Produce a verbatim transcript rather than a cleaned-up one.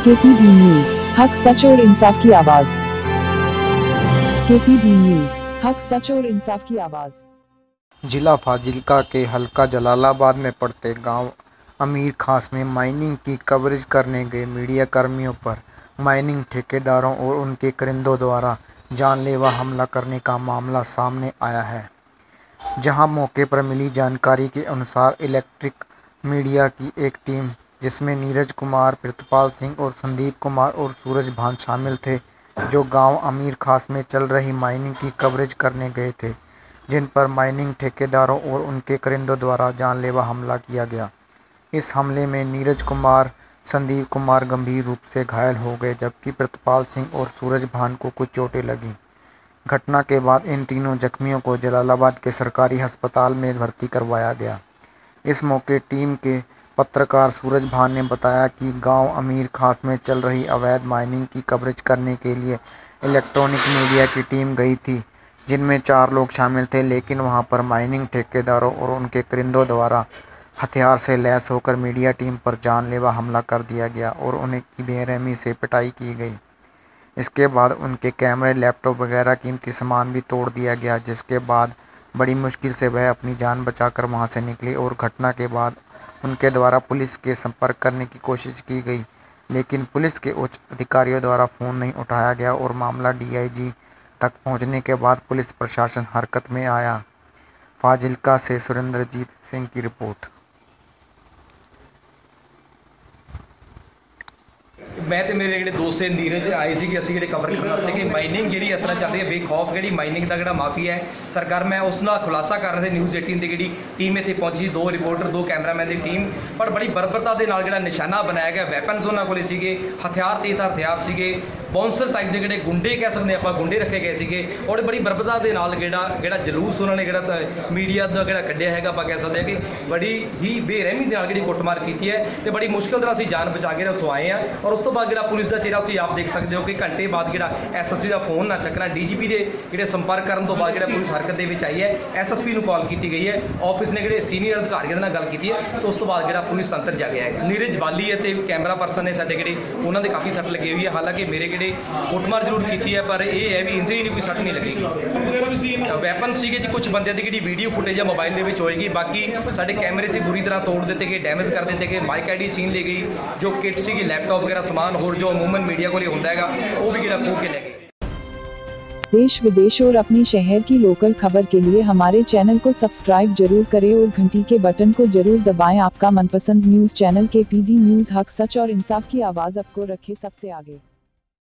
KPD news, हक सच और इंसाफ की आवाज। केपीडी न्यूज, हक सच और इंसाफ की आवाज। जिला फाजिल्का के हल्का जलालाबाद में पड़ते गांव अमीर खास में माइनिंग की कवरेज करने गए मीडिया कर्मियों पर माइनिंग ठेकेदारों और उनके करिंदों द्वारा जानलेवा हमला करने का मामला सामने आया है। जहां मौके पर मिली जानकारी के अनुसार इलेक्ट्रिक मीडिया की एक टीम, जिसमें नीरज कुमार, प्रितपाल सिंह और संदीप कुमार और सूरज भान शामिल थे, जो गांव अमीर खास में चल रही माइनिंग की कवरेज करने गए थे, जिन पर माइनिंग ठेकेदारों और उनके करिंदों द्वारा जानलेवा हमला किया गया। इस हमले में नीरज कुमार, संदीप कुमार गंभीर रूप से घायल हो गए, जबकि प्रितपाल सिंह और सूरज भान को कुछ चोटें लगीं। घटना के बाद इन तीनों जख्मियों को जलालाबाद के सरकारी अस्पताल में भर्ती करवाया गया। इस मौके टीम के पत्रकार सूरज भान ने बताया कि गांव अमीर खास में चल रही अवैध माइनिंग की कवरेज करने के लिए इलेक्ट्रॉनिक मीडिया की टीम गई थी, जिनमें चार लोग शामिल थे, लेकिन वहां पर माइनिंग ठेकेदारों और उनके करिंदों द्वारा हथियार से लैस होकर मीडिया टीम पर जानलेवा हमला कर दिया गया और उन्हें की बेरहमी से पिटाई की गई। इसके बाद उनके कैमरे, लैपटॉप वगैरह कीमती सामान भी तोड़ दिया गया, जिसके बाद बड़ी मुश्किल से वह अपनी जान बचाकर वहां से निकले और घटना के बाद उनके द्वारा पुलिस के संपर्क करने की कोशिश की गई, लेकिन पुलिस के उच्च अधिकारियों द्वारा फ़ोन नहीं उठाया गया और मामला डीआईजी तक पहुंचने के बाद पुलिस प्रशासन हरकत में आया। फाजिल्का से सुरेंद्रजीत सिंह की रिपोर्ट। मैं तो मेरे ਜਿਹੜੇ ਦੋਸਤ ਹੈ ਨੀਰਜ ਆਏ ਸੀ ਕਿ ਅਸੀਂ ਜਿਹੜੇ ਕਵਰ ਕਰਨ ਵਾਸਤੇ ਕਿ ਮਾਈਨਿੰਗ ਜਿਹੜੀ ਇਸ ਤਰ੍ਹਾਂ ਚੱਲ ਰਹੀ ਹੈ ਬੇਖੌਫ ਜਿਹੜੀ ਮਾਈਨਿੰਗ ਦਾ ਜਿਹੜਾ ਮਾਫੀਆ ਹੈ ਸਰਕਾਰ, ਮੈਂ ਉਸ ਨਾਲ ਖੁਲਾਸਾ ਕਰ ਰਹੇ ਨਿਊਜ਼ ਅਠਾਰਾਂ ਦੀ ਜਿਹੜੀ ਟੀਮ ਇੱਥੇ ਪਹੁੰਚੀ ਸੀ, ਦੋ ਰਿਪੋਰਟਰ, ਦੋ ਕੈਮਰਾਮੈਨ ਦੀ ਟੀਮ, ਪਰ ਬੜੀ ਬਰਬਰਤਾ ਦੇ ਨਾਲ ਜਿਹੜਾ ਨਿਸ਼ਾਨਾ ਬਣਾਇਆ ਗਿਆ, ਵੈਪਨਸ ਉਹਨਾਂ ਕੋਲੇ ਸੀਗੇ, ਹਥਿਆਰ ਤੇਜ਼ਧਾਰ ਹਥਿਆਰ ਸੀਗੇ, ਬਾਉਂਸਰ ਟਾਈਪ ਦੇ ਜਿਹੜੇ ਗੁੰਡੇ ਕਹਿ ਸਕਦੇ ਆਪਾਂ, ਗੁੰਡੇ ਰੱਖੇ ਗਏ ਸੀਗੇ ਔਰ ਬੜੀ ਬਰਬਰਤਾ ਦੇ ਨਾਲ ਜਿਹੜਾ ਜਿਹੜਾ ਜਲੂਸ ਉਹਨਾਂ ਨੇ ਜਿਹੜਾ ਮੀਡੀਆ ਦਾ ਜਿਹੜਾ ਕੱਢਿਆ ਹੈਗਾ, ਆਪਾਂ ਕਹਿ ਸਕਦੇ ਹਾਂ ਕਿ ਬੜੀ ਹੀ ਬੇਰਹਿਮੀ ਦੇ ਨਾਲ ਜਿਹੜੀ ਕੁੱਟਮਾਰ ਕੀਤੀ ਹੈ ਤੇ ਬੜੀ ਮੁਸ਼ਕਿਲ ਨਾਲ ਅਸੀਂ ਜਾਨ ਬਚਾ ਕੇ ਉੱਥੋਂ ਆਏ ਹਾਂ। ਔਰ ਉਸ ਤੋਂ ਬਾਅਦ ਜਿਹੜਾ ਪੁਲਿਸ ਦਾ ਚਿਹਰਾ ਤੁਸੀਂ ਆਪ ਦੇਖ ਸਕਦੇ ਹੋ ਕਿ ਘੰਟੇ ਬਾਅਦ ਜਿਹੜਾ ਐਸਐਸਪੀ ਦਾ ਫੋਨ ਨਾ ਚੱਕਣਾ, ਡੀਜੀਪੀ ਦੇ ਜਿਹੜੇ ਸੰਪਰਕ ਕਰਨ ਤੋਂ ਬਾਅਦ ਜਿਹੜਾ ਪੁਲਿਸ ਹਰਕਤ ਦੇ ਵਿੱਚ ਆਈ ਹੈ, ਐਸਐਸਪੀ ਨੂੰ ਕਾਲ ਕੀਤੀ ਗਈ ਹੈ, ਆਫਿਸ ਨੇ ਜਿਹੜੇ ਸੀਨੀਅਰ ਅਧਿਕਾਰੀਆਂ ਦੇ ਨਾਲ ਗੱਲ ਕੀਤੀ ਹੈ ਤੇ ਉਸ ਤੋਂ ਬਾਅਦ ਜਿਹੜਾ ਪੁਲਿਸ ਤੰਤਰ ਜਾਗਿਆ ਹੈ। ਨੀਰਜ ਬਾਲੀ ਹੈ ਤੇ ਕੈਮਰਾ ਪਰਸਨ ਨੇ ਸਾਡੇ ਜਿਹੜੇ ਉਹਨਾਂ ਦੇ ਕਾਫੀ ਸੱਟ ਲੱਗੀ ਹੋਈ ਹੈ, ਹਾਲਾਂਕਿ ਮੇਰੇ ਜਿਹੜੇ ਕੁੱਟਮਾਰ ਜ਼ਰੂਰ ਕੀਤੀ ਹੈ ਪਰ ਇਹ ਹੈ ਵੀ ਇੰਜਰੀ ਨਹੀਂ, ਕੋਈ ਸੱਟ ਨਹੀਂ ਲੱਗੀ। ਵੈਪਨ ਸੀਗੇ ਜੀ, ਕੁਝ ਬੰਦਿਆਂ ਦੀ ਜਿਹੜੀ ਵੀਡੀਓ ਫੁਟੇਜ ਹੈ ਮੋਬਾਈਲ ਦੇ ਵਿੱਚ ਹੋਏਗੀ, ਬਾਕੀ ਸਾਡੇ ਕੈਮਰੇ ਸੀ ਬੁਰੀ ਤਰ੍ਹਾਂ ਤੋੜ ਦਿੱਤੇ ਗਏ, ਡੈਮੇਜ ਕਰ ਦਿੱਤੇ ਗਏ, ਮਾਈਕ ਆਈਡੀ ਛੀਨ ਲਈ ਗਈ, ਜੋ ਕਿਟ ਸੀਗੀ, ਲੈਪਟॉप वगैरह सामान और जो अमूमन मीडिया को लिए होता है वो भी गिरा खो के ले गए। देश विदेश और अपने शहर की लोकल खबर के लिए हमारे चैनल को सब्सक्राइब जरूर करें और घंटी के बटन को जरूर दबाएं। आपका मनपसंद न्यूज चैनल केपीडी न्यूज, हक सच और इंसाफ की आवाज आपको रखे सबसे आगे।